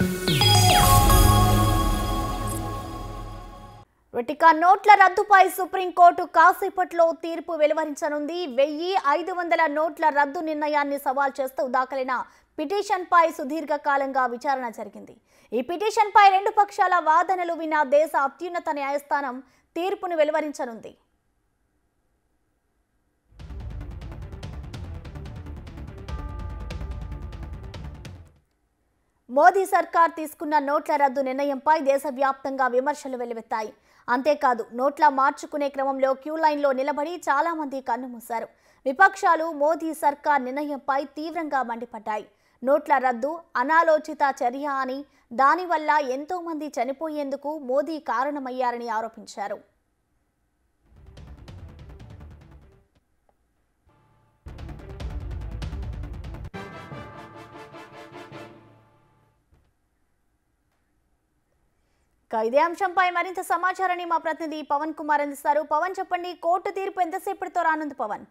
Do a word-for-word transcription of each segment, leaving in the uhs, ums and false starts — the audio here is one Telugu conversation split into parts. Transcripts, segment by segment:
ఇక నోట్ల రద్దుపై సుప్రీంకోర్టు కాసేపట్లో తీర్పు వెలువరించనుంది. వెయ్యి ఐదు వందల నోట్ల రద్దు నిర్ణయాన్ని సవాల్ చేస్తూ దాఖలైన పిటిషన్పై సుదీర్ఘకాలంగా విచారణ జరిగింది. ఈ పిటిషన్పై రెండు పక్షాల వాదనలు విన్న దేశ అత్యున్నత న్యాయస్థానం తీర్పును వెలువరించనుంది. మోదీ సర్కార్ తీసుకున్న నోట్ల రద్దు నిర్ణయంపై దేశవ్యాప్తంగా విమర్శలు వెల్లువెత్తాయి. అంతేకాదు నోట్ల మార్చుకునే క్రమంలో క్యూ లైన్లో నిలబడి చాలా మంది కన్నుమూశారు. విపక్షాలు మోదీ సర్కార్ నిర్ణయంపై తీవ్రంగా మండిపడ్డాయి. నోట్ల రద్దు అనాలోచిత చర్య అని, దానివల్ల ఎంతో మంది చనిపోయేందుకు మోదీ కారణమయ్యారని ఆరోపించారు. ఇదే అంశంపై మరింత సమాచారాన్ని మా ప్రతినిధి పవన్ కుమార్ అందిస్తారు. పవన్, చెప్పండి, కోర్టు తీర్పు ఎంతసేపటితో రానుంది? పవన్,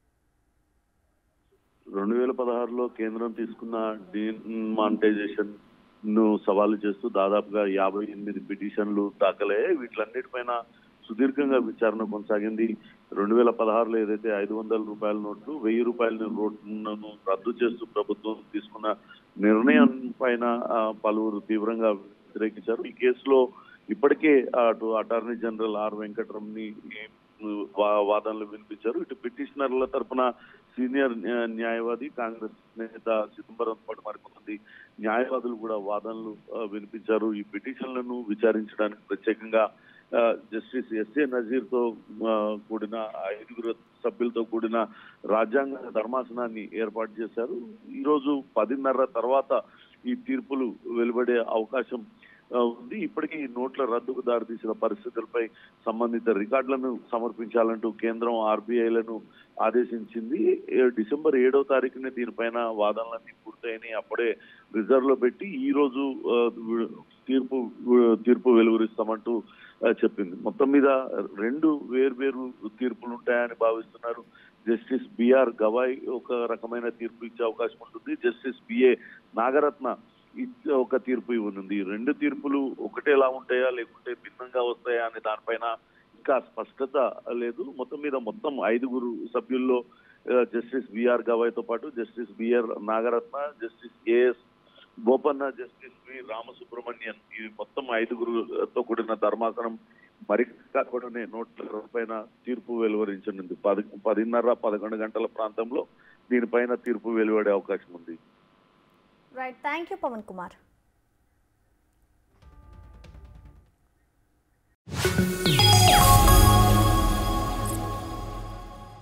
రెండు వేల పదహారులో కేంద్రం తీసుకున్న డిమానిటైజేషన్ ను సవాలు చేస్తూ దాదాపుగా యాభై ఎనిమిది పిటిషన్లు దాఖలయ్యాయి. వీటిలన్నిటిపైన సుదీర్ఘంగా విచారణ కొనసాగింది. రెండు వేల పదహారులో ఏదైతే ఐదు వందల రూపాయల నోట్లు వెయ్యి రూపాయల నోట్లను రద్దు చేస్తూ ప్రభుత్వం తీసుకున్న నిర్ణయం పైన పలువురు తీవ్రంగా వ్యతిరేకించారు. ఈ కేసులో ఇప్పటికే అటు అటార్నీ జనరల్ ఆర్ వెంకటరమణి వాదనలు వినిపించారు. ఇటు పిటిషనర్ల తరఫున సీనియర్ న్యాయవాది కాంగ్రెస్ నేత చిదంబరం పాటు మరికొంతమంది న్యాయవాదులు కూడా వాదనలు వినిపించారు. ఈ పిటిషన్లను విచారించడానికి ప్రత్యేకంగా జస్టిస్ ఎస్ఏ నజీర్ తో కూడిన ఐదుగురు సభ్యులతో కూడిన రాజ్యాంగ ధర్మాసనాన్ని ఏర్పాటు చేశారు. ఈ రోజు పదిన్నర తర్వాత ఈ తీర్పులు వెలువడే అవకాశం ఉంది. ఇప్పటికీ నోట్ల రద్దుకు దారితీసిన పరిస్థితులపై సంబంధిత రికార్డులను సమర్పించాలంటూ కేంద్రం ఆర్బీఐలను ఆదేశించింది. డిసెంబర్ ఏడవ తారీఖునే దీనిపైన వాదనలన్నీ పూర్తయినాయి. అప్పుడే రిజర్వ్ లో పెట్టి ఈ రోజు తీర్పు తీర్పు వెలువరిస్తామంటూ చెప్పింది. మొత్తం మీద రెండు వేర్వేరు తీర్పులు ఉంటాయని భావిస్తున్నారు. జస్టిస్ బిఆర్ గవాయ్ ఒక రకమైన తీర్పు ఇచ్చే అవకాశం ఉంటుంది. జస్టిస్ బిఏ నాగరత్న ఒక తీర్పు ఇవ్వనుంది. రెండు తీర్పులు ఒకటేలా ఉంటాయా లేకుంటే భిన్నంగా వస్తాయా అనే దానిపైన ఇంకా స్పష్టత లేదు. మొత్తం మీద మొత్తం ఐదుగురు సభ్యుల్లో జస్టిస్ బిఆర్ గవాయ్ తో పాటు justice B R Nagarathna, justice A S Bopanna, justice V Ramasubramanian, ఈ మొత్తం ఐదుగురుతో కూడిన ధర్మాసనం మరి కాకుండానే నోట్ల పైన తీర్పు వెలువరించనుంది. పది పదిన్నర పదకొండు గంటల ప్రాంతంలో దీనిపైన తీర్పు వెలువడే అవకాశం ఉంది. Right, thank you Pawan Kumar.